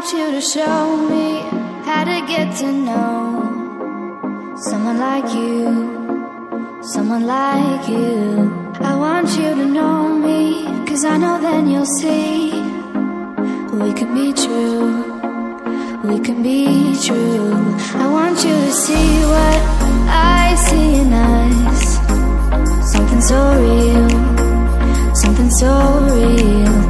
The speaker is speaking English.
want you to show me how to get to know someone like you, someone like you. I want you to know me, 'cause I know then you'll see we could be true, we can be true. I want you to see what I see in us, something so real, something so real.